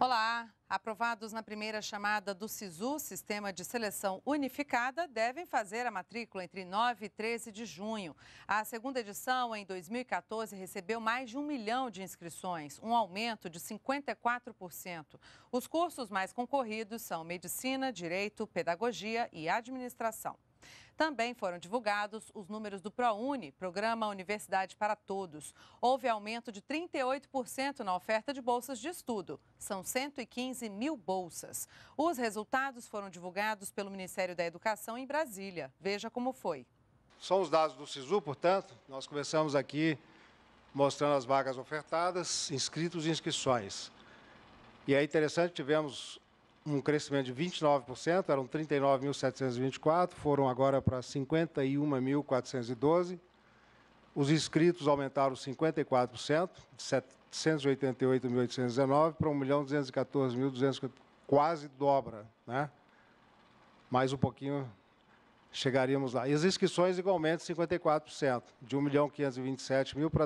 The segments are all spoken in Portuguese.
Olá! Aprovados na primeira chamada do SISU, Sistema de Seleção Unificada, devem fazer a matrícula entre 9 e 13 de junho. A segunda edição, em 2014, recebeu mais de 1 milhão de inscrições, um aumento de 54%. Os cursos mais concorridos são Medicina, Direito, Pedagogia e Administração. Também foram divulgados os números do ProUni, Programa Universidade para Todos. Houve aumento de 38% na oferta de bolsas de estudo. São 115 mil bolsas. Os resultados foram divulgados pelo Ministério da Educação em Brasília. Veja como foi. São os dados do SISU, portanto, nós começamos aqui mostrando as vagas ofertadas, inscritos e inscrições. E é interessante, tivemos um crescimento de 29%, eram 39.724, foram agora para 51.412. Os inscritos aumentaram 54%, de 788.819 para 1.214.250, quase dobra, né? Mais um pouquinho chegaríamos lá. E as inscrições igualmente 54%, de 1.527.000 para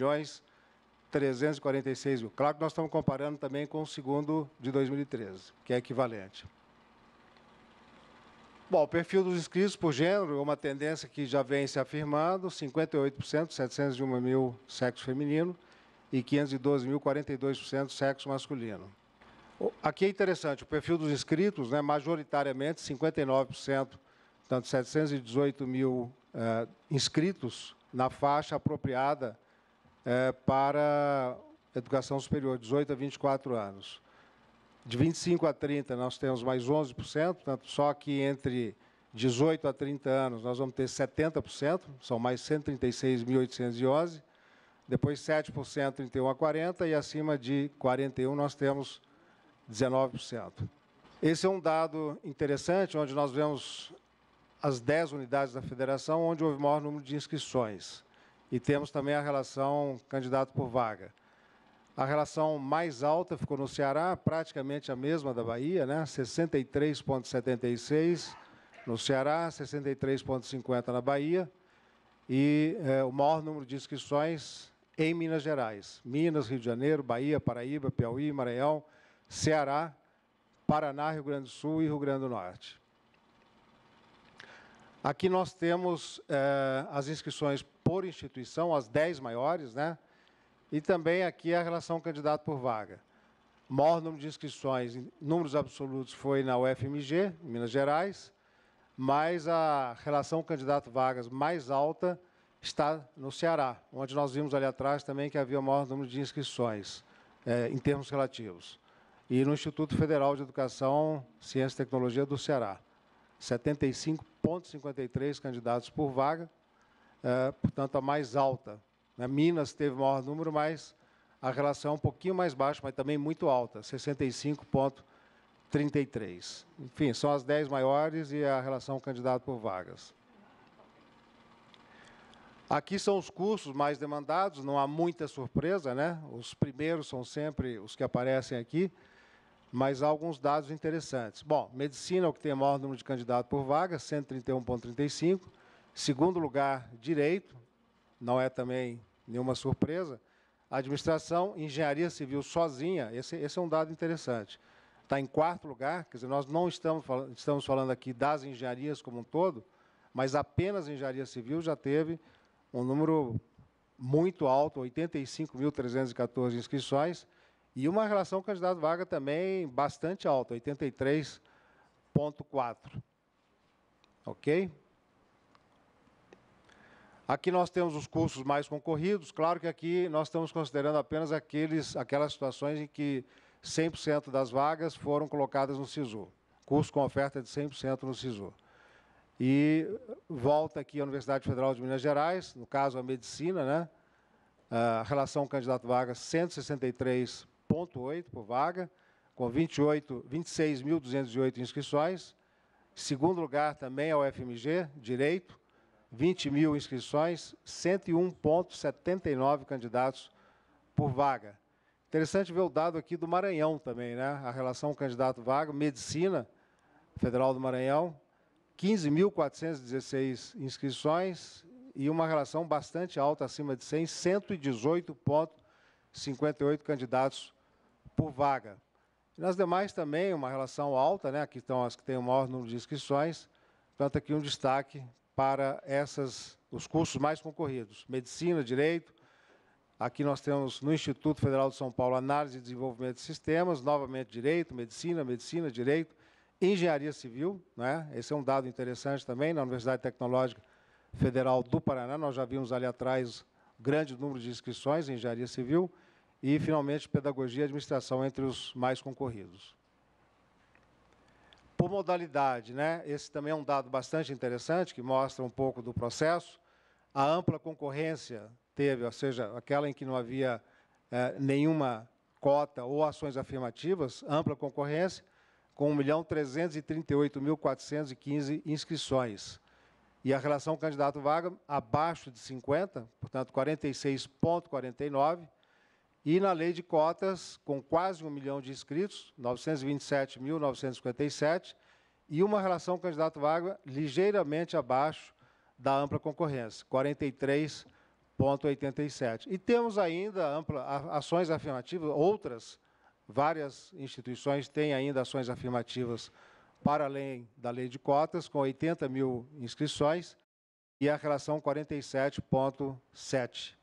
2.346.000. Claro que nós estamos comparando também com o segundo de 2013, que é equivalente. Bom, o perfil dos inscritos por gênero é uma tendência que já vem se afirmando, 58%, 701.000 sexo feminino e 512.000, 42% sexo masculino. Aqui é interessante, o perfil dos inscritos, né, majoritariamente 59%, portanto 718.000 inscritos na faixa apropriada para educação superior, 18 a 24 anos. De 25 a 30, nós temos mais 11%, portanto, só que entre 18 a 30 anos, nós vamos ter 70%, são mais 136.811. Depois, 7%, 31 a 40, e acima de 41, nós temos 19%. Esse é um dado interessante, onde nós vemos as 10 unidades da federação, onde houve maior número de inscrições. E temos também a relação candidato por vaga. A relação mais alta ficou no Ceará, praticamente a mesma da Bahia, né? 63,76 no Ceará, 63,50 na Bahia. E o maior número de inscrições em Minas Gerais. Minas, Rio de Janeiro, Bahia, Paraíba, Piauí, Maranhão, Ceará, Paraná, Rio Grande do Sul e Rio Grande do Norte. Aqui nós temos as inscrições por instituição, as 10 maiores, né? E também aqui a relação candidato por vaga. O maior número de inscrições, em números absolutos, foi na UFMG, em Minas Gerais, mas a relação candidato-vagas mais alta está no Ceará, onde nós vimos ali atrás também que havia o maior número de inscrições, em termos relativos. E no Instituto Federal de Educação, Ciência e Tecnologia do Ceará, 75,53 candidatos por vaga, portanto, a mais alta. Minas teve o maior número, mas a relação é um pouquinho mais baixa, mas também muito alta, 65,33. Enfim, são as 10 maiores e a relação candidato por vagas. Aqui são os cursos mais demandados, não há muita surpresa, né? Os primeiros são sempre os que aparecem aqui, mas há alguns dados interessantes. Bom, medicina é o que tem o maior número de candidatos por vaga, 131,35. Segundo lugar, direito, não é também nenhuma surpresa. Administração, engenharia civil sozinha, esse é um dado interessante. Está em quarto lugar, quer dizer, nós não estamos falando aqui das engenharias como um todo, mas apenas engenharia civil já teve um número muito alto, 85.314 inscrições, e uma relação candidato-vaga também bastante alta, 83,4. Ok? Aqui nós temos os cursos mais concorridos. Claro que aqui nós estamos considerando apenas aquelas situações em que 100% das vagas foram colocadas no SISU. Curso com oferta de 100% no SISU. E volta aqui a Universidade Federal de Minas Gerais, no caso a medicina, né? A relação candidato-vaga 163,8 por vaga, com 26.208 inscrições. Segundo lugar também é o UFMG, Direito, 20.000 inscrições, 101,79 candidatos por vaga. Interessante ver o dado aqui do Maranhão também, né? A relação candidato-vaga, Medicina Federal do Maranhão, 15.416 inscrições e uma relação bastante alta, acima de 100, 118,58 candidatos por vaga. Nas demais também, uma relação alta, né? Aqui estão as que têm o maior número de inscrições, portanto, aqui um destaque para os cursos mais concorridos. Medicina, Direito, aqui nós temos no Instituto Federal de São Paulo, Análise e Desenvolvimento de Sistemas, novamente Direito, Medicina, Direito, Engenharia Civil, né? Esse é um dado interessante também, na Universidade Tecnológica Federal do Paraná, nós já vimos ali atrás grande número de inscrições em Engenharia Civil, e, finalmente, Pedagogia e Administração entre os mais concorridos. Por modalidade, né? Esse também é um dado bastante interessante, que mostra um pouco do processo. A ampla concorrência teve, ou seja, aquela em que não havia nenhuma cota ou ações afirmativas, ampla concorrência, com 1.338.415 inscrições. E a relação candidato-vaga abaixo de 50, portanto, 46,49%, e na lei de cotas, com quase 1 milhão de inscritos, 927.957, e uma relação candidato-vaga ligeiramente abaixo da ampla concorrência, 43,87. E temos ainda ações afirmativas, várias instituições têm ainda ações afirmativas para além da lei de cotas, com 80 mil inscrições, e a relação 47,7.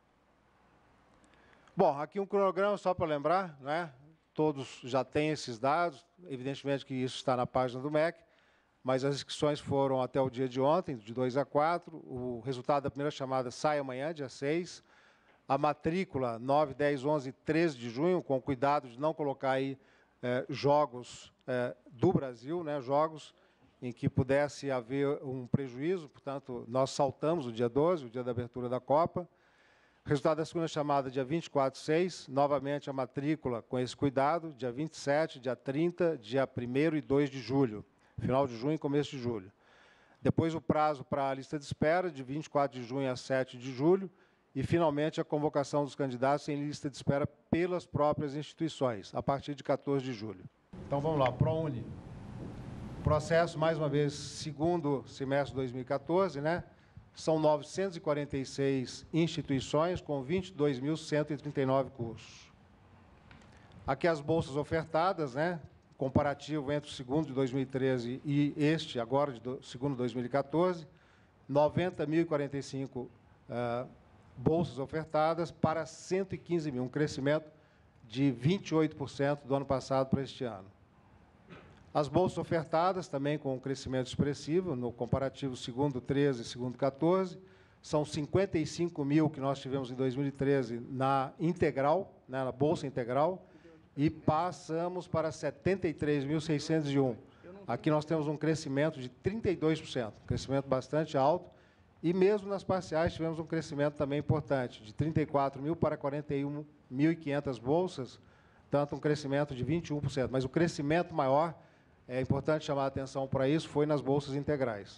Bom, aqui um cronograma só para lembrar, né? Todos já têm esses dados, evidentemente que isso está na página do MEC, mas as inscrições foram até o dia de ontem, de 2 a 4, o resultado da primeira chamada sai amanhã, dia 6, a matrícula 9, 10, 11 e 13 de junho, com cuidado de não colocar aí jogos do Brasil, né? Jogos em que pudesse haver um prejuízo, portanto, nós saltamos o dia 12, o dia da abertura da Copa. Resultado da segunda chamada, dia 24/6, novamente a matrícula com esse cuidado, dia 27, dia 30, dia 1º e 2 de julho, final de junho e começo de julho. Depois o prazo para a lista de espera, de 24 de junho a 7 de julho, e, finalmente, a convocação dos candidatos em lista de espera pelas próprias instituições, a partir de 14 de julho. Então, vamos lá, ProUni. Processo, mais uma vez, segundo semestre de 2014, né? São 946 instituições com 22.139 cursos. Aqui as bolsas ofertadas, né? Comparativo entre o segundo de 2013 e este, agora, segundo de 2014, 90.045 bolsas ofertadas para 115 mil, um crescimento de 28% do ano passado para este ano. As bolsas ofertadas, também com um crescimento expressivo, no comparativo segundo 13 e segundo 14, são 55 mil que nós tivemos em 2013 na integral, né, na bolsa integral, e passamos para 73.601. Aqui nós temos um crescimento de 32%, um crescimento bastante alto, e mesmo nas parciais tivemos um crescimento também importante, de 34 mil para 41.500 bolsas, tanto um crescimento de 21%, mas o crescimento maior, é importante chamar a atenção para isso, foi nas bolsas integrais.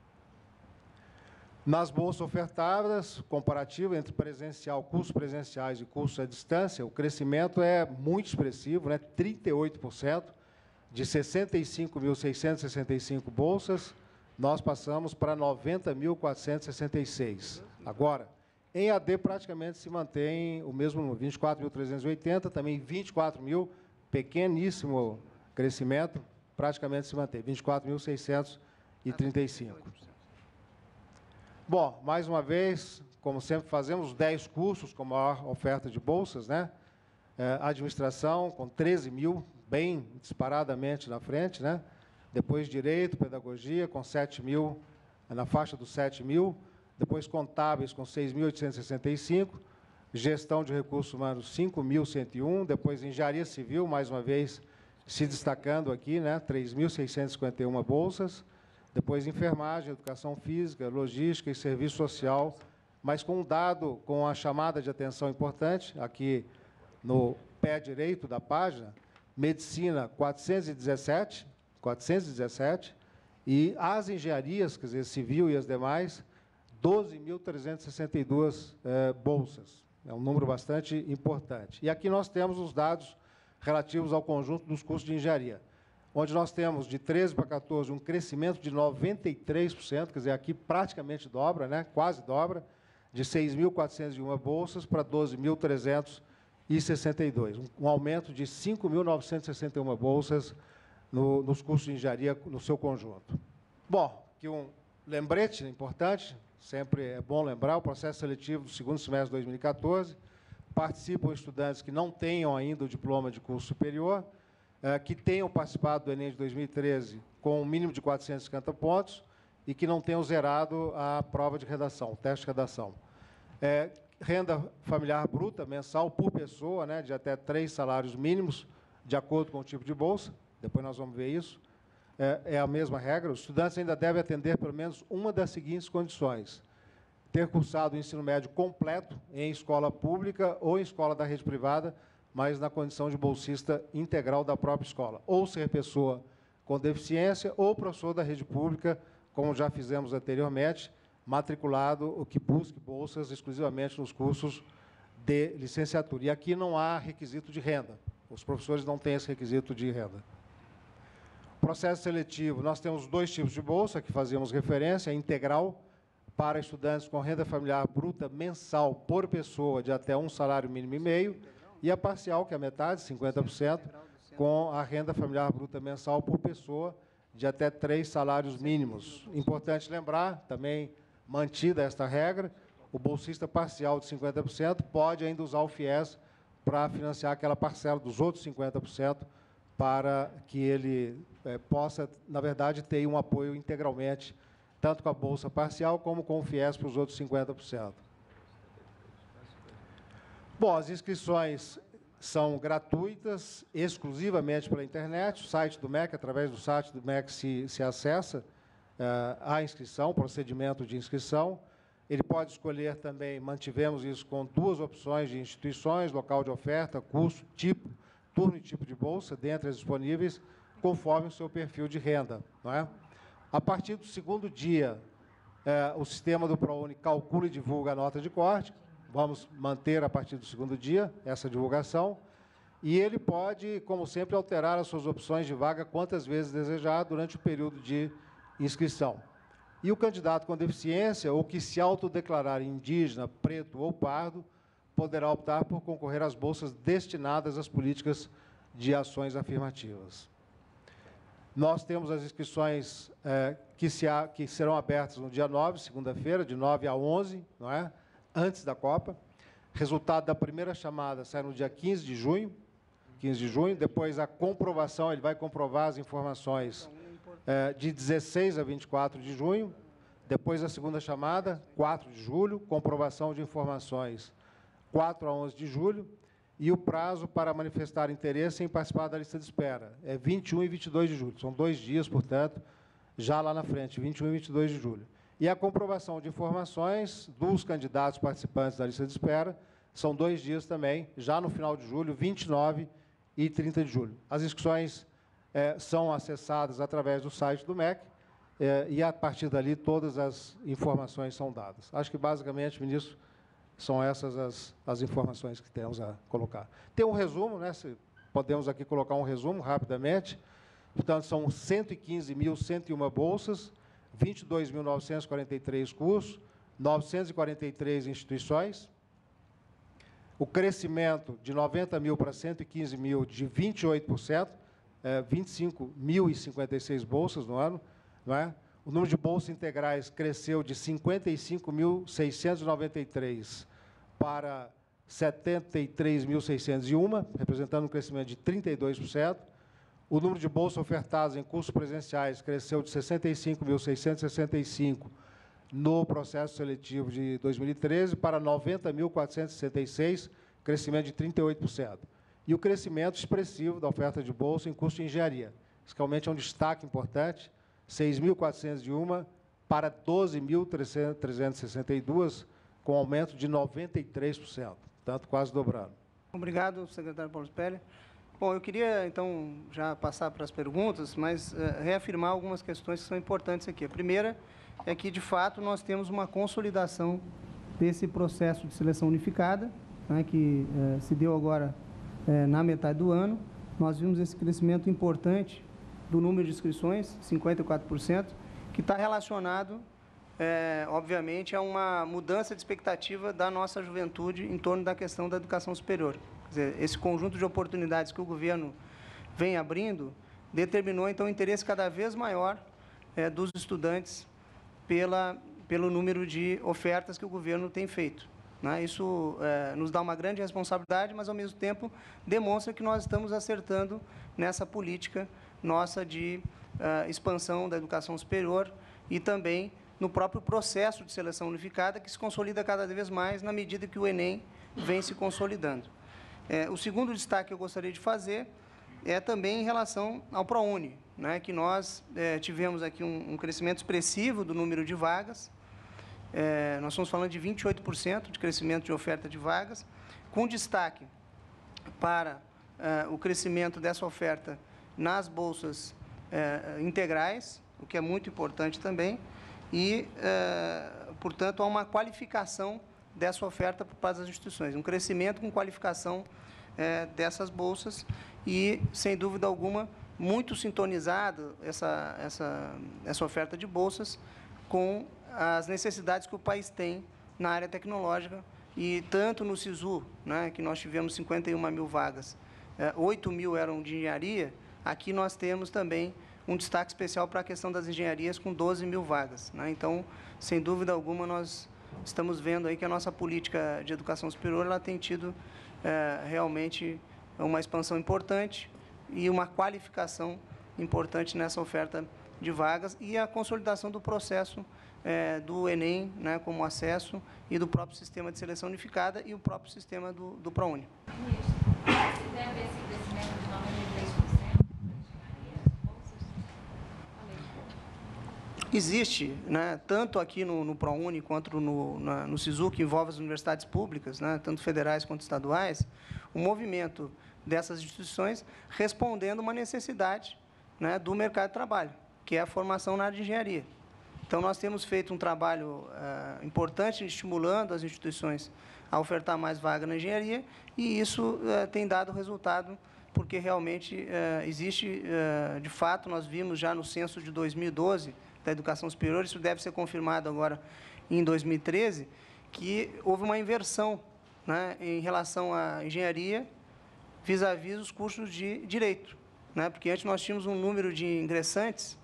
Nas bolsas ofertadas, comparativo entre presencial, cursos presenciais e cursos à distância, o crescimento é muito expressivo, né? 38%, de 65.665 bolsas, nós passamos para 90.466. Agora, em AD praticamente se mantém o mesmo número, 24.380, também 24 mil, pequeníssimo crescimento, praticamente se mantém, 24.635. Bom, mais uma vez, como sempre fazemos, 10 cursos com maior oferta de bolsas, né? Administração, com 13 mil, bem disparadamente na frente, né? Depois Direito, Pedagogia, com 7 mil, na faixa dos 7 mil. Depois Contábeis, com 6.865. Gestão de Recursos Humanos, 5.101. Depois Engenharia Civil, mais uma vez, se destacando aqui, né? 3.651 bolsas. Depois Enfermagem, Educação Física, Logística e Serviço Social, mas com um dado, com a chamada de atenção importante, aqui no pé direito da página, Medicina, 417, e as engenharias, quer dizer, civil e as demais, 12.362 bolsas. É um número bastante importante. E aqui nós temos os dados relativos ao conjunto dos cursos de engenharia, onde nós temos, de 13 para 14, um crescimento de 93%, quer dizer, aqui praticamente dobra, né, quase dobra, de 6.401 bolsas para 12.302 5.962, um aumento de 5.961 bolsas nos cursos de engenharia no seu conjunto. Bom, aqui um lembrete importante, sempre é bom lembrar, o processo seletivo do segundo semestre de 2014, participam estudantes que não tenham ainda o diploma de curso superior, que tenham participado do Enem de 2013 com um mínimo de 450 pontos e que não tenham zerado a prova de redação, o teste de redação. Renda familiar bruta mensal por pessoa, né, de até 3 salários mínimos, de acordo com o tipo de bolsa, depois nós vamos ver isso, é a mesma regra. Os estudantes ainda devem atender pelo menos uma das seguintes condições: ter cursado o ensino médio completo em escola pública ou em escola da rede privada, mas na condição de bolsista integral da própria escola, ou ser pessoa com deficiência ou professor da rede pública, como já fizemos anteriormente, matriculado o que busque bolsas exclusivamente nos cursos de licenciatura. E aqui não há requisito de renda. Os professores não têm esse requisito de renda. Processo seletivo, nós temos 2 tipos de bolsa, que fazíamos referência: a integral, para estudantes com renda familiar bruta mensal por pessoa de até 1 salário mínimo e meio, e a parcial, que é a metade, 50%, com a renda familiar bruta mensal por pessoa de até 3 salários mínimos. Importante lembrar, também mantida esta regra, o bolsista parcial de 50% pode ainda usar o FIES para financiar aquela parcela dos outros 50%, para que ele possa, na verdade, ter um apoio integralmente, tanto com a bolsa parcial como com o FIES para os outros 50%. Bom, as inscrições são gratuitas, exclusivamente pela internet. O site do MEC, através do site do MEC, se acessa a inscrição, o procedimento de inscrição. Ele pode escolher também, mantivemos isso com 2 opções de instituições: local de oferta, curso, tipo, turno e tipo de bolsa, dentre as disponíveis, conforme o seu perfil de renda, não é? A partir do 2º dia, o sistema do ProUni calcula e divulga a nota de corte. Vamos manter, a partir do 2º dia, essa divulgação. E ele pode, como sempre, alterar as suas opções de vaga quantas vezes desejar durante o período de inscrição. E o candidato com deficiência, ou que se autodeclarar indígena, preto ou pardo, poderá optar por concorrer às bolsas destinadas às políticas de ações afirmativas. Nós temos as inscrições que serão abertas no dia 9, segunda-feira, de 9 a 11, não é? Antes da Copa. Resultado da primeira chamada sai no dia 15 de junho. Depois a comprovação, ele vai comprovar as informações de 16 a 24 de junho. Depois a segunda chamada, 4 de julho, comprovação de informações 4 a 11 de julho, e o prazo para manifestar interesse em participar da lista de espera é 21 e 22 de julho. São 2 dias, portanto, já lá na frente, 21 e 22 de julho. E a comprovação de informações dos candidatos participantes da lista de espera são 2 dias também, já no final de julho, 29 e 30 de julho. As inscrições são acessadas através do site do MEC, e, a partir dali, todas as informações são dadas. Acho que, basicamente, ministro, são essas as informações que temos a colocar. Tem um resumo, né? Podemos aqui colocar um resumo rapidamente. Portanto, são 115.101 bolsas, 22.943 cursos, 943 instituições. O crescimento de 90 mil para 115 mil, de 28%, 25.056 bolsas no ano, não é? O número de bolsas integrais cresceu de 55.693 para 73.601, representando um crescimento de 32%. O número de bolsas ofertadas em cursos presenciais cresceu de 65.665 no processo seletivo de 2013 para 90.466, crescimento de 38%. E o crescimento expressivo da oferta de bolsa em curso de engenharia. Isso realmente é um destaque importante, 6.401 para 12.362, com aumento de 93%, portanto, quase dobrando. Obrigado, secretário Paulo Spelli. Bom, eu queria, então, já passar para as perguntas, mas reafirmar algumas questões que são importantes aqui. A primeira é que, de fato, nós temos uma consolidação desse processo de seleção unificada, né, que se deu agora na metade do ano. Nós vimos esse crescimento importante do número de inscrições, 54%, que está relacionado, obviamente, a uma mudança de expectativa da nossa juventude em torno da questão da educação superior. dizer, esse conjunto de oportunidades que o governo vem abrindo determinou, então, um interesse cada vez maior dos estudantes pelo número de ofertas que o governo tem feito. Né? Isso nos dá uma grande responsabilidade, mas, ao mesmo tempo, demonstra que nós estamos acertando nessa política nossa de expansão da educação superior e também no próprio processo de seleção unificada, que se consolida cada vez mais na medida que o Enem vem se consolidando. O segundo destaque que eu gostaria de fazer é também em relação ao ProUni, né, que nós tivemos aqui um crescimento expressivo do número de vagas. Nós estamos falando de 28% de crescimento de oferta de vagas, com destaque para o crescimento dessa oferta nas bolsas integrais, o que é muito importante também, e, portanto, há uma qualificação dessa oferta por parte das instituições, um crescimento com qualificação dessas bolsas e, sem dúvida alguma, muito sintonizado essa oferta de bolsas com as necessidades que o país tem na área tecnológica, e tanto no SISU, né, que nós tivemos 51 mil vagas, 8 mil eram de engenharia, aqui nós temos também um destaque especial para a questão das engenharias, com 12 mil vagas. Né? Então, sem dúvida alguma, nós estamos vendo aí que a nossa política de educação superior ela tem tido realmente uma expansão importante e uma qualificação importante nessa oferta de vagas e a consolidação do processo do Enem, né, como acesso, e do próprio sistema de seleção unificada e o próprio sistema do ProUni. Você deve esse crescimento de 93%? Existe, né, tanto aqui no ProUni quanto no SISU, que envolve as universidades públicas, né, tanto federais quanto estaduais, o movimento dessas instituições respondendo uma necessidade, né, do mercado de trabalho, que é a formação na área de engenharia. Então, nós temos feito um trabalho importante estimulando as instituições a ofertar mais vaga na engenharia, e isso tem dado resultado, porque realmente existe, de fato, nós vimos já no censo de 2012 da educação superior, isso deve ser confirmado agora em 2013, que houve uma inversão, né, em relação à engenharia vis-à-vis os cursos de direito, né, porque antes nós tínhamos um número de ingressantes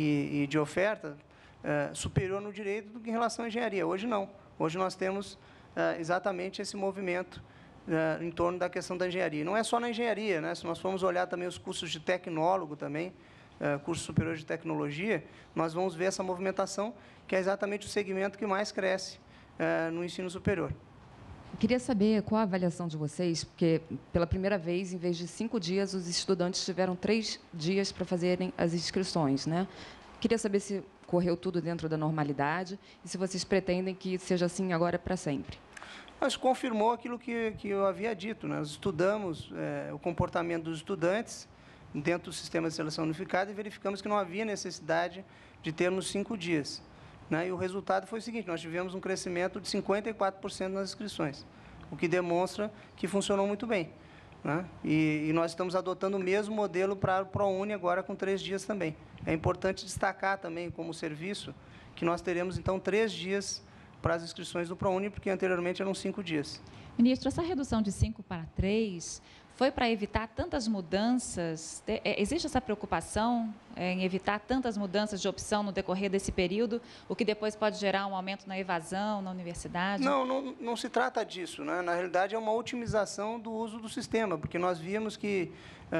e de oferta superior no direito do que em relação à engenharia. Hoje não. Hoje nós temos exatamente esse movimento em torno da questão da engenharia. Não é só na engenharia, né? Se nós formos olhar também os cursos de tecnólogo também, curso superior de tecnologia, nós vamos ver essa movimentação, que é exatamente o segmento que mais cresce no ensino superior. Eu queria saber qual a avaliação de vocês, porque, pela primeira vez, em vez de 5 dias, os estudantes tiveram 3 dias para fazerem as inscrições, né? Queria saber se correu tudo dentro da normalidade e se vocês pretendem que seja assim agora para sempre. Mas confirmou aquilo que eu havia dito, né? Nós estudamos o comportamento dos estudantes dentro do sistema de seleção unificada e verificamos que não havia necessidade de termos 5 dias. Né? E o resultado foi o seguinte: nós tivemos um crescimento de 54% nas inscrições, o que demonstra que funcionou muito bem. Né? E nós estamos adotando o mesmo modelo para o ProUni agora com 3 dias também. É importante destacar também como serviço que nós teremos, então, 3 dias para as inscrições do ProUni, porque anteriormente eram 5 dias. Ministro, essa redução de 5 para 3 foi para evitar tantas mudanças? Existe essa preocupação em evitar tantas mudanças de opção no decorrer desse período, o que depois pode gerar um aumento na evasão na universidade? Não se trata disso, né? Na realidade, é uma otimização do uso do sistema, porque nós vimos que,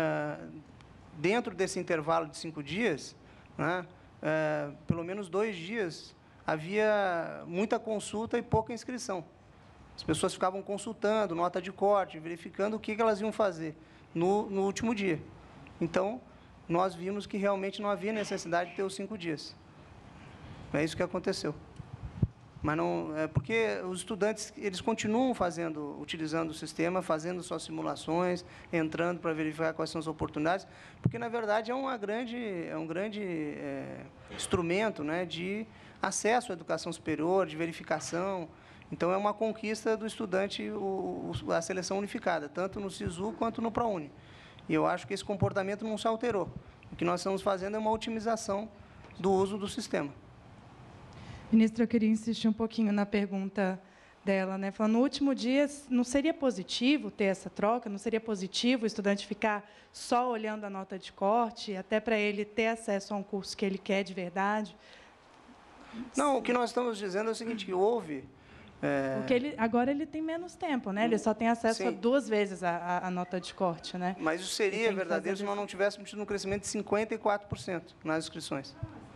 dentro desse intervalo de 5 dias, né, pelo menos 2 dias, havia muita consulta e pouca inscrição. As pessoas ficavam consultando, nota de corte, verificando o que elas iam fazer no último dia. Então, nós vimos que realmente não havia necessidade de ter os 5 dias. É isso que aconteceu. Mas não, porque os estudantes eles continuam utilizando o sistema, fazendo suas simulações, entrando para verificar quais são as oportunidades, porque, na verdade, é um grande instrumento, né, de acesso à educação superior, de verificação. Então, é uma conquista do estudante a seleção unificada, tanto no SISU quanto no ProUni. E eu acho que esse comportamento não se alterou. O que nós estamos fazendo é uma otimização do uso do sistema. Ministro, eu queria insistir um pouquinho na pergunta dela, né? Falando, no último dia, não seria positivo ter essa troca? Não seria positivo o estudante ficar só olhando a nota de corte, até para ele ter acesso a um curso que ele quer de verdade? Não, o que nós estamos dizendo é o seguinte, que houve... Porque agora ele tem menos tempo, né? Ele só tem acesso a 2 vezes a nota de corte, né? Mas isso seria verdadeiro se nós não tivéssemos tido um crescimento de 54% nas inscrições.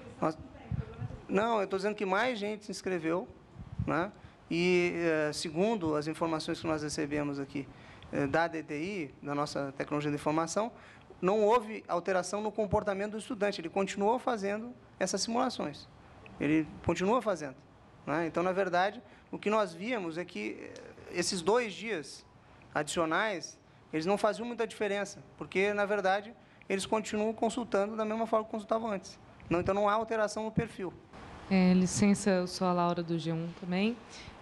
Não, eu estou dizendo que mais gente se inscreveu, né? E, segundo as informações que nós recebemos aqui da DTI, da nossa tecnologia de informação, não houve alteração no comportamento do estudante. Ele continuou fazendo essas simulações. Ele continua fazendo, né? Então, na verdade, o que nós víamos é que esses 2 dias adicionais, eles não faziam muita diferença, porque, na verdade, eles continuam consultando da mesma forma que consultavam antes. Então, não há alteração no perfil. Licença, eu sou a Laura do G1 também.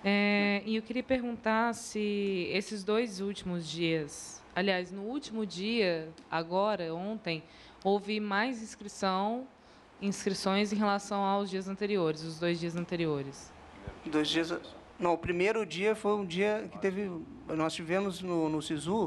E eu queria perguntar se esses 2 últimos dias, aliás, no último dia, agora, ontem, houve mais inscrições em relação aos dias anteriores, os 2 dias anteriores. 2 dias... Não, o primeiro dia foi um dia que teve... Nós tivemos no SISU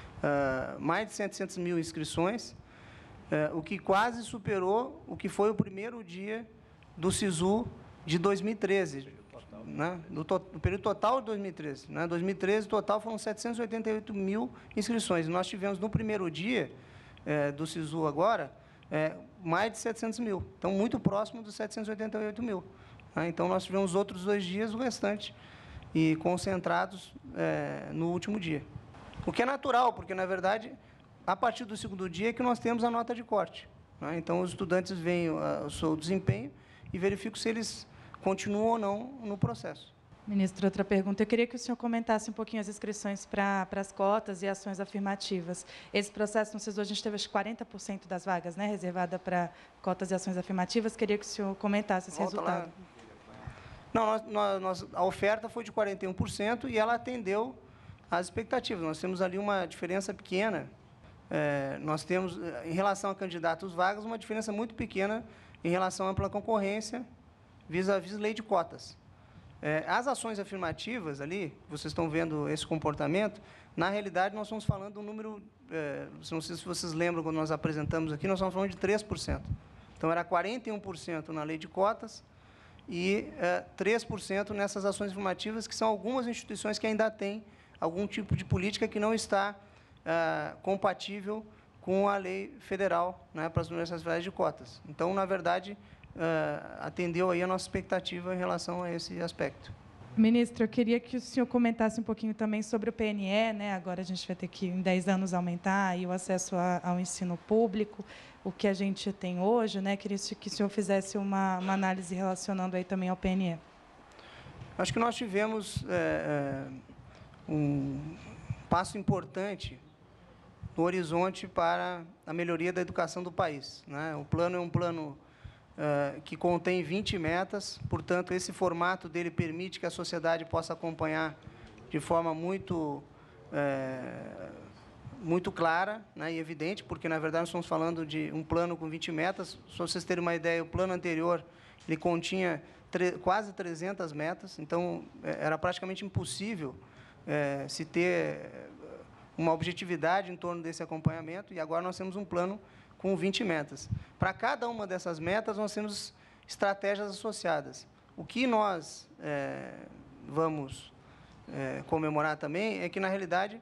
mais de 700 mil inscrições, o que quase superou o que foi o primeiro dia do SISU de 2013, né? No período total de 2013. Né? 2013, total, foram 788 mil inscrições. Nós tivemos, no primeiro dia do SISU agora, mais de 700 mil. Então, muito próximo dos 788 mil. Então, nós tivemos outros 2 dias, o restante, e concentrados no último dia. O que é natural, porque, na verdade, a partir do segundo dia é que nós temos a nota de corte. Né? Então, os estudantes veem o seu desempenho e verificam se eles continuam ou não no processo. Ministro, outra pergunta. Eu queria que o senhor comentasse um pouquinho as inscrições para as cotas e ações afirmativas. Esse processo no SISU, a gente teve acho, 40% das vagas, né, reservada para cotas e ações afirmativas. Queria que o senhor comentasse esse resultado. Não, a oferta foi de 41% e ela atendeu às expectativas. Nós temos ali uma diferença pequena. Nós temos, em relação a candidatos vagas, uma diferença muito pequena em relação à ampla concorrência, vis-à-vis lei de cotas. As ações afirmativas ali, vocês estão vendo esse comportamento, na realidade, nós estamos falando de um número, não sei se vocês lembram, quando nós apresentamos aqui, nós estamos falando de 3%. Então, era 41% na lei de cotas e 3% nessas ações afirmativas, que são algumas instituições que ainda têm algum tipo de política que não está compatível com a lei federal, né, para as universidades federais de cotas. Então, na verdade, atendeu aí a nossa expectativa em relação a esse aspecto. Ministro, eu queria que o senhor comentasse um pouquinho também sobre o PNE, né? Agora a gente vai ter que, em 10 anos, aumentar aí o acesso ao ensino público, o que a gente tem hoje, né? Queria que o senhor fizesse uma análise relacionando aí também ao PNE. Acho que nós tivemos um passo importante no horizonte para a melhoria da educação do país, né? O plano é um plano que contém 20 metas, portanto, esse formato dele permite que a sociedade possa acompanhar de forma muito clara, né, e evidente, porque, na verdade, nós estamos falando de um plano com 20 metas. Só vocês terem uma ideia, o plano anterior ele continha quase 300 metas, então, era praticamente impossível se ter uma objetividade em torno desse acompanhamento, e agora nós temos um plano com 20 metas. Para cada uma dessas metas, nós temos estratégias associadas. O que nós vamos comemorar também é que, na realidade,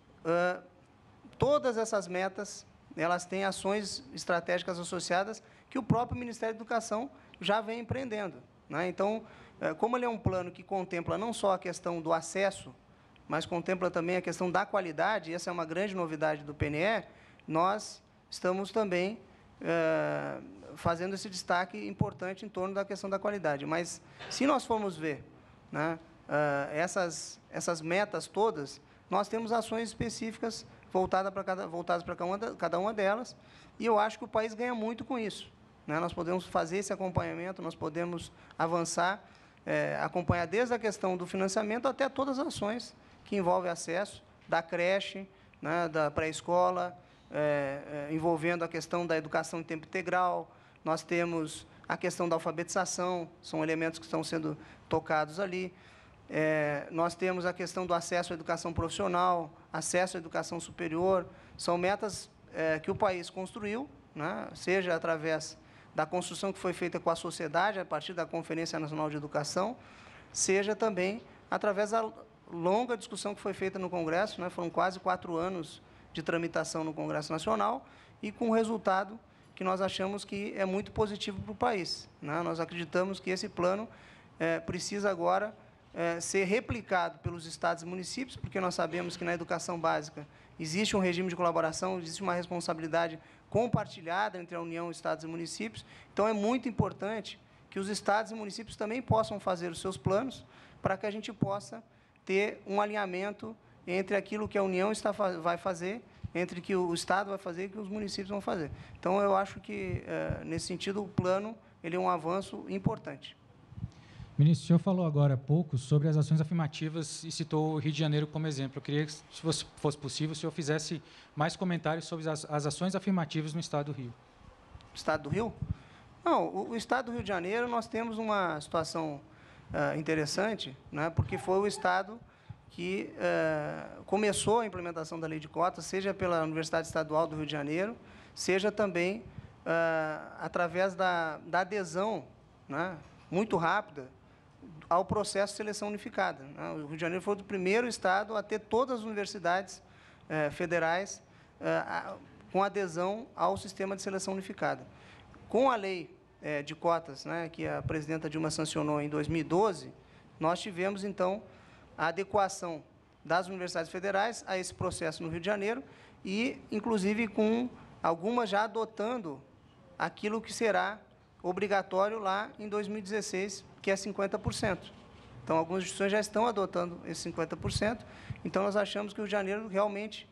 todas essas metas elas têm ações estratégicas associadas que o próprio Ministério da Educação já vem empreendendo, né? Então, como ele é um plano que contempla não só a questão do acesso, mas contempla também a questão da qualidade, e essa é uma grande novidade do PNE, nós estamos também fazendo esse destaque importante em torno da questão da qualidade. Mas, se nós formos ver, né, essas metas todas, nós temos ações específicas voltadas para cada uma delas, e eu acho que o país ganha muito com isso, né? Nós podemos fazer esse acompanhamento, nós podemos avançar, acompanhar desde a questão do financiamento até todas as ações que envolvem acesso, da creche, né, da pré-escola, envolvendo a questão da educação em tempo integral. Nós temos a questão da alfabetização, são elementos que estão sendo tocados ali. Nós temos a questão do acesso à educação profissional, acesso à educação superior, são metas que o país construiu, né, seja através da construção que foi feita com a sociedade, a partir da Conferência Nacional de Educação, seja também através da longa discussão que foi feita no Congresso, né, foram quase 4 anos de tramitação no Congresso Nacional, e com um resultado que nós achamos que é muito positivo para o país, né? Nós acreditamos que esse plano precisa agora ser replicado pelos estados e municípios, porque nós sabemos que na educação básica existe um regime de colaboração, existe uma responsabilidade compartilhada entre a União, estados e municípios. Então, é muito importante que os estados e municípios também possam fazer os seus planos para que a gente possa ter um alinhamento entre aquilo que a União vai fazer, entre o que o Estado vai fazer e o que os municípios vão fazer. Então, eu acho que, nesse sentido, o plano ele é um avanço importante. Ministro, o senhor falou agora há pouco sobre as ações afirmativas e citou o Rio de Janeiro como exemplo. Eu queria que, se fosse possível, o senhor fizesse mais comentários sobre as ações afirmativas no Estado do Rio. Estado do Rio? Não, o Estado do Rio de Janeiro, nós temos uma situação interessante, né, porque foi o Estado que começou a implementação da lei de cotas, seja pela Universidade Estadual do Rio de Janeiro, seja também através da adesão, né, muito rápida ao processo de seleção unificada. O Rio de Janeiro foi o primeiro estado a ter todas as universidades federais com adesão ao sistema de seleção unificada. Com a lei de cotas, né, que a presidenta Dilma sancionou em 2012, nós tivemos, então, a adequação das universidades federais a esse processo no Rio de Janeiro e, inclusive, com algumas já adotando aquilo que será obrigatório lá em 2016, que é 50%. Então, algumas instituições já estão adotando esse 50%. Então, nós achamos que o Rio de Janeiro realmente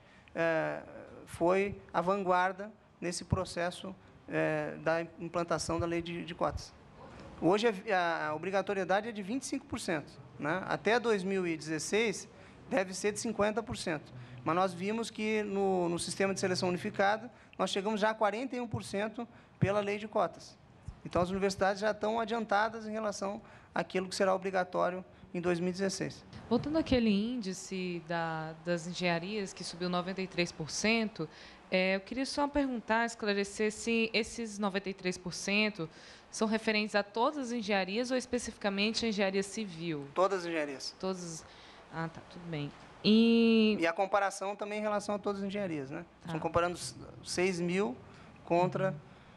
foi a vanguarda nesse processo da implantação da lei de cotas. Hoje, a obrigatoriedade é de 25%. Né? Até 2016, deve ser de 50%. Mas nós vimos que, no sistema de seleção unificada, nós chegamos já a 41% pela lei de cotas. Então, as universidades já estão adiantadas em relação àquilo que será obrigatório em 2016. Voltando àquele índice das engenharias, que subiu 93%, eu queria só perguntar, esclarecer se esses 93% são referentes a todas as engenharias ou especificamente a engenharia civil? Todas as engenharias. Todas. Ah, tá, tudo bem. E a comparação também em relação a todas as engenharias, né? Tá. Estão comparando 6 mil contra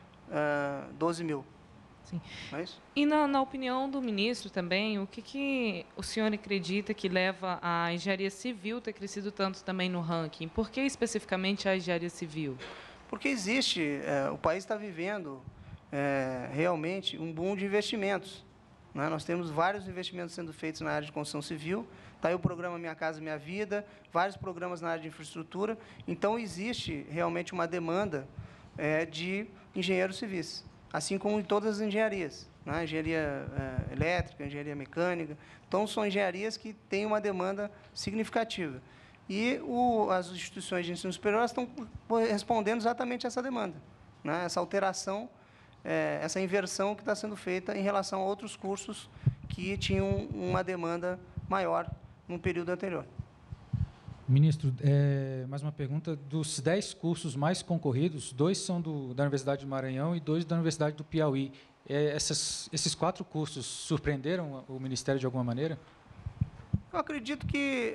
12 mil. Sim. Não é isso? E na opinião do ministro também, o que o senhor acredita que leva a engenharia civil ter crescido tanto também no ranking? Por que especificamente a engenharia civil? Porque existe, o país está vivendo realmente um boom de investimentos. Né? Nós temos vários investimentos sendo feitos na área de construção civil, está aí o programa Minha Casa Minha Vida, vários programas na área de infraestrutura. Então, existe realmente uma demanda de engenheiros civis, assim como em todas as engenharias, né? Engenharia elétrica, engenharia mecânica. Então, são engenharias que têm uma demanda significativa. E as instituições de ensino superior estão respondendo exatamente a essa demanda, né? Essa alteração, essa inversão que está sendo feita em relação a outros cursos que tinham uma demanda maior no período anterior. Ministro, mais uma pergunta. Dos 10 cursos mais concorridos, 2 são da Universidade do Maranhão e 2 da Universidade do Piauí. Esses 4 cursos surpreenderam o Ministério de alguma maneira? Eu acredito que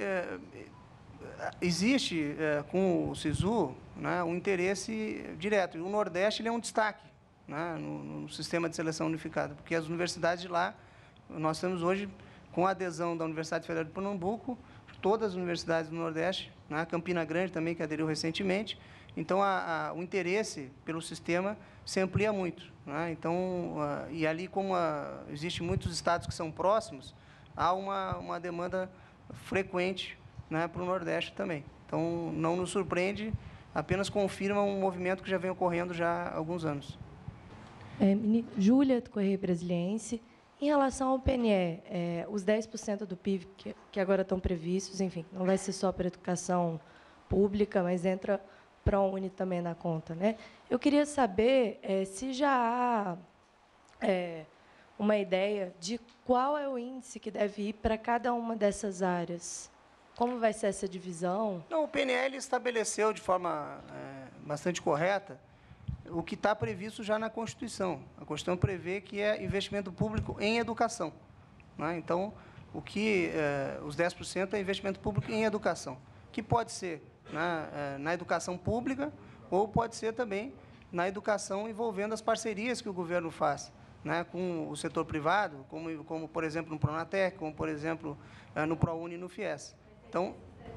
existe, com o SISU, né, um interesse direto. E o Nordeste ele é um destaque, né, no sistema de seleção unificada, porque as universidades de lá, nós temos hoje, com a adesão da Universidade Federal de Pernambuco, todas as universidades do Nordeste, né, Campina Grande também, que aderiu recentemente. Então, o interesse pelo sistema se amplia muito. Né? Então, e ali, como existem muitos estados que são próximos, há uma demanda frequente, né, para o Nordeste também. Então, não nos surpreende, apenas confirma um movimento que já vem ocorrendo já há alguns anos. Júlia, do Correio Brasiliense. Em relação ao PNE, os 10% do PIB que agora estão previstos, enfim, não vai ser só para a educação pública, mas entra ProUni também na conta, né? Eu queria saber se já há uma ideia de qual é o índice que deve ir para cada uma dessas áreas? Como vai ser essa divisão? Não, o PNL estabeleceu de forma bastante correta o que está previsto já na Constituição. A Constituição prevê que é investimento público em educação, né? Então, os 10% é investimento público em educação, que pode ser na educação pública ou pode ser também na educação envolvendo as parcerias que o governo faz, né, com o setor privado, como por exemplo, no Pronatec, como, por exemplo, no ProUni e no FIES. Então,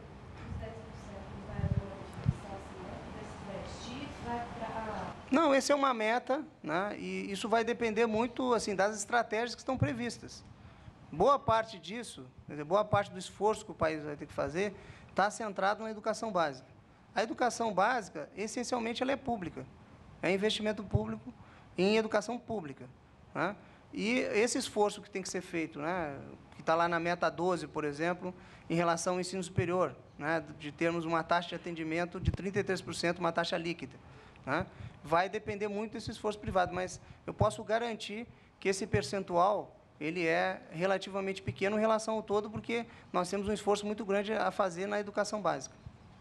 não, essa é uma meta, né, e isso vai depender muito assim, das estratégias que estão previstas. Boa parte disso, quer dizer, boa parte do esforço que o país vai ter que fazer está centrado na educação básica. A educação básica, essencialmente, ela é pública. É investimento público em educação pública, né? E esse esforço que tem que ser feito, né, que está lá na meta 12, por exemplo, em relação ao ensino superior, né, de termos uma taxa de atendimento de 33%, uma taxa líquida, né, vai depender muito desse esforço privado, mas eu posso garantir que esse percentual ele é relativamente pequeno em relação ao todo, porque nós temos um esforço muito grande a fazer na educação básica.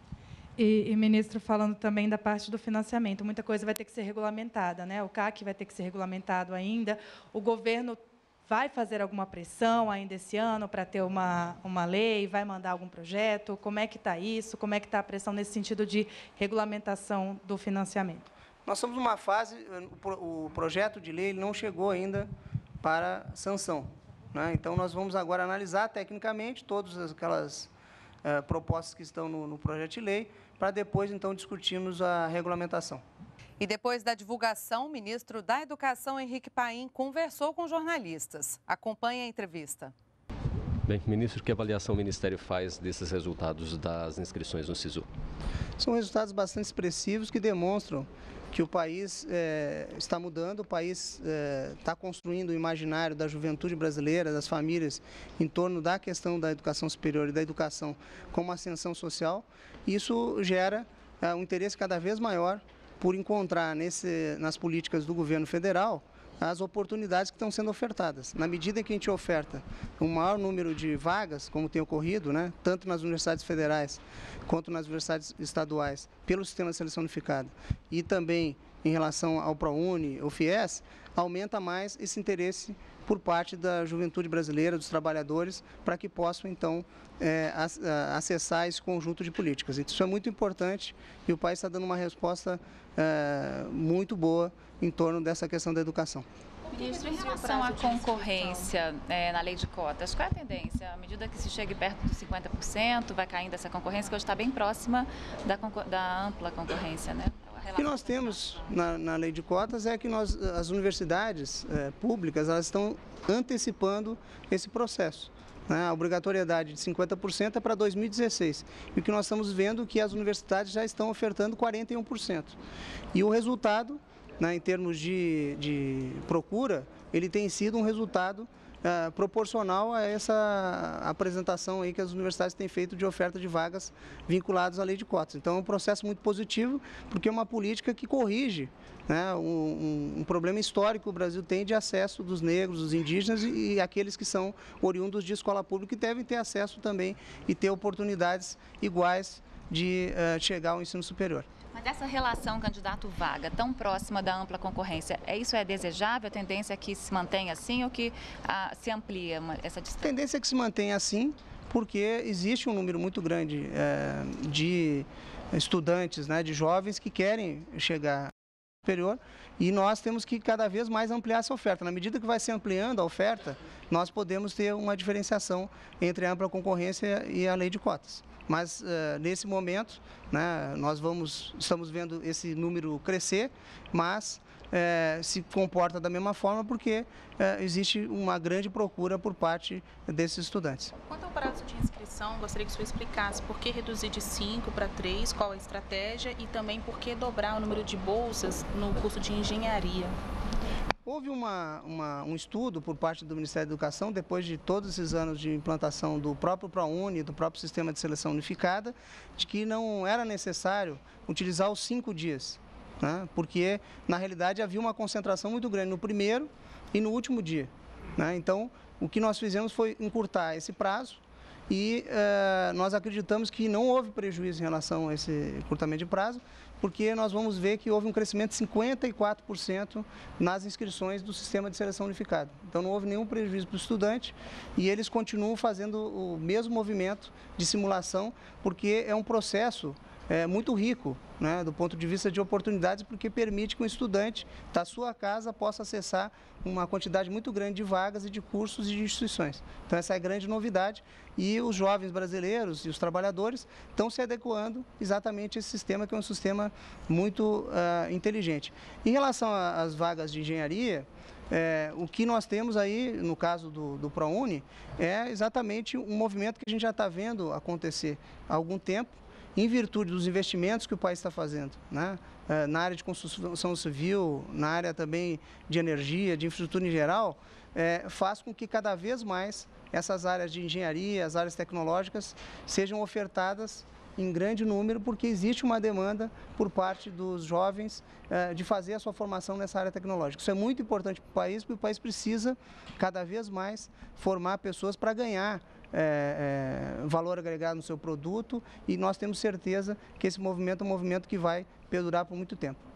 E, ministro, falando também da parte do financiamento, muita coisa vai ter que ser regulamentada, né? O CAC vai ter que ser regulamentado ainda. O governo vai fazer alguma pressão ainda esse ano para ter uma lei? Vai mandar algum projeto? Como é que está isso? Como é que está a pressão nesse sentido de regulamentação do financiamento? Nós estamos numa fase, o projeto de lei não chegou ainda para sanção, né? Então, nós vamos agora analisar tecnicamente todas aquelas propostas que estão no projeto de lei, para depois, então, discutirmos a regulamentação. E depois da divulgação, o ministro da Educação, Henrique Paim, conversou com jornalistas. Acompanhe a entrevista. Bem, ministro, que avaliação o Ministério faz desses resultados das inscrições no SISU? São resultados bastante expressivos que demonstram que o país está mudando, o país está construindo o imaginário da juventude brasileira, das famílias, em torno da questão da educação superior e da educação como ascensão social. Isso gera um interesse cada vez maior por encontrar nas políticas do governo federal as oportunidades que estão sendo ofertadas. Na medida em que a gente oferta um maior número de vagas, como tem ocorrido, né, tanto nas universidades federais quanto nas universidades estaduais, pelo sistema de seleção unificada, e também em relação ao ProUni, ao FIES, aumenta mais esse interesse por parte da juventude brasileira, dos trabalhadores, para que possam, então, acessar esse conjunto de políticas. Isso é muito importante e o país está dando uma resposta muito boa em torno dessa questão da educação. Ministro, em relação à concorrência na lei de cotas, qual é a tendência? À medida que se chegue perto dos 50%, vai caindo essa concorrência, que hoje está bem próxima da ampla concorrência, né? O que nós temos na lei de cotas é que as universidades públicas elas estão antecipando esse processo, né? A obrigatoriedade de 50% é para 2016. E o que nós estamos vendo é que as universidades já estão ofertando 41%. E o resultado, né, em termos de procura, ele tem sido um resultado proporcional a essa apresentação aí que as universidades têm feito de oferta de vagas vinculadas à lei de cotas. Então, é um processo muito positivo, porque é uma política que corrige, né, um problema histórico que o Brasil tem de acesso dos negros, dos indígenas e aqueles que são oriundos de escola pública, que devem ter acesso também e ter oportunidades iguais de chegar ao ensino superior. Mas essa relação candidato-vaga tão próxima da ampla concorrência, isso é desejável? A tendência é que se mantenha assim ou que se amplia essa distância? A tendência é que se mantenha assim, porque existe um número muito grande de estudantes, né, de jovens que querem chegar ao superior e nós temos que cada vez mais ampliar essa oferta. Na medida que vai se ampliando a oferta, nós podemos ter uma diferenciação entre a ampla concorrência e a lei de cotas. Mas, nesse momento, né, estamos vendo esse número crescer, mas se comporta da mesma forma porque existe uma grande procura por parte desses estudantes. Quanto ao prazo de inscrição, gostaria que o senhor explicasse por que reduzir de 5 para 3, qual a estratégia e também por que dobrar o número de bolsas no curso de engenharia. Houve um estudo por parte do Ministério da Educação, depois de todos esses anos de implantação do próprio ProUni, do próprio Sistema de Seleção Unificada, de que não era necessário utilizar os 5 dias, né? Porque, na realidade, havia uma concentração muito grande no primeiro e no último dia. né? Então, o que nós fizemos foi encurtar esse prazo e nós acreditamos que não houve prejuízo em relação a esse encurtamento de prazo, porque nós vamos ver que houve um crescimento de 54% nas inscrições do Sistema de Seleção Unificado. Então, não houve nenhum prejuízo para o estudante e eles continuam fazendo o mesmo movimento de simulação, porque é um processo muito rico, né, do ponto de vista de oportunidades, porque permite que um estudante da sua casa possa acessar uma quantidade muito grande de vagas e de cursos e de instituições. Então, essa é a grande novidade e os jovens brasileiros e os trabalhadores estão se adequando exatamente a esse sistema, que é um sistema muito inteligente. Em relação às vagas de engenharia, o que nós temos aí, no caso do ProUni, é exatamente um movimento que a gente já está vendo acontecer há algum tempo, em virtude dos investimentos que o país está fazendo, né? Na área de construção civil, na área também de energia, de infraestrutura em geral, faz com que cada vez mais essas áreas de engenharia, as áreas tecnológicas, sejam ofertadas em grande número, porque existe uma demanda por parte dos jovens de fazer a sua formação nessa área tecnológica. Isso é muito importante para o país, porque o país precisa cada vez mais formar pessoas para ganhar valor agregado no seu produto, e nós temos certeza que esse movimento é um movimento que vai perdurar por muito tempo.